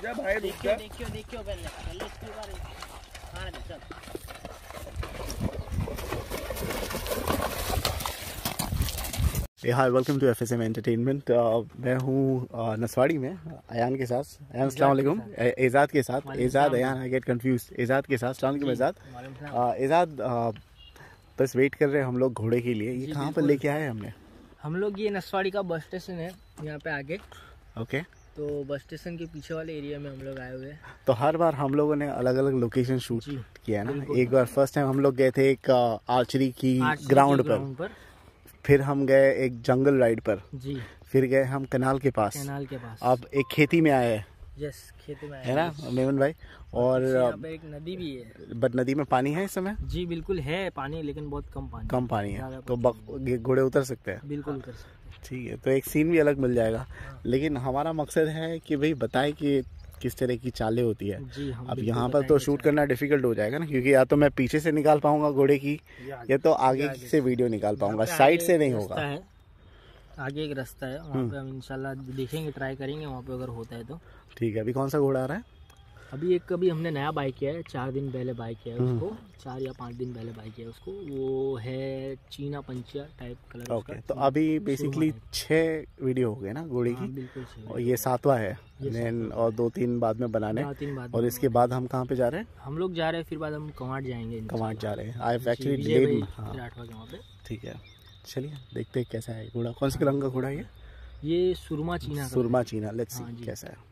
जा भाई, रुक जा। देखियो पहले इसकी बार हां चल। Hi, welcome to FSM entertainment. मैं हूँ नसवाड़ी में अयान के साथ। अयान अस्सलाम वालेकुम। एजाद के साथ, Ejad Ayan, I get confuse. Ejad के साथ, अस्सलाम वालेकुम एजाद। एजाद बस वेट कर रहे हैं हम लोग घोड़े के लिए। ये कहाँ पर लेके आए हमने? हम लोग ये नसवाड़ी का बस स्टेशन है यहाँ पे आगे। ओके, तो बस स्टेशन के पीछे वाले एरिया में हम लोग आए हुए हैं। तो हर बार हम लोगों ने अलग अलग लोकेशन शूट किया है ना। एक बार फर्स्ट टाइम हम लोग गए थे एक आर्चरी की ग्राउंड पर, फिर हम गए एक जंगल राइड पर जी, फिर गए हम कनाल के पास। अब एक खेती में आए हैं। यस, खेती में आए है ना मेमन भाई। और यहाँ पे एक नदी भी है, बट नदी में पानी है इस समय? जी बिल्कुल है पानी, लेकिन बहुत कम पानी है। तो घोड़े उतर सकते हैं? बिल्कुल उतर सकते हैं। ठीक है, तो एक सीन भी अलग मिल जाएगा। लेकिन हमारा मकसद है कि भाई बताए कि किस तरह की चालें होती है। अब यहाँ पर तो शूट करना डिफिकल्ट हो जाएगा ना, क्योंकि या तो मैं पीछे से निकाल पाऊंगा घोड़े की, या तो आगे से वीडियो निकाल पाऊंगा, साइड से नहीं होगा। आगे एक रास्ता है, वहाँ पे हम इंशाल्लाह देखेंगे, ट्राई करेंगे वहाँ पे अगर होता है तो। ठीक है, अभी कौन सा घोड़ा आ रहा है? अभी हमने नया बाइक किया है, 4 दिन पहले बाइक किया है उसको, 4 या 5 दिन पहले बाइक किया है उसको। वो है चीना पंचिया टाइप कलर। ओके, तो अभी बेसिकली 6 वीडियो हो गए ना घोड़े की? बिल्कुल, और ये 7वां है। और 2-3 बाद में बनाने, और इसके बाद हम कहाँ पे जा रहे हैं? हम लोग जा रहे हैं, फिर बाद हम कवाड़ जाएंगे। कवाड़ जा रहे हैं। I actually delayed. ठीक है, चलिए देखते हैं कैसा है घोड़ा। कौन से रंग का घोड़ा है ये? सुरमा चीना। लेट्स सी कैसा है।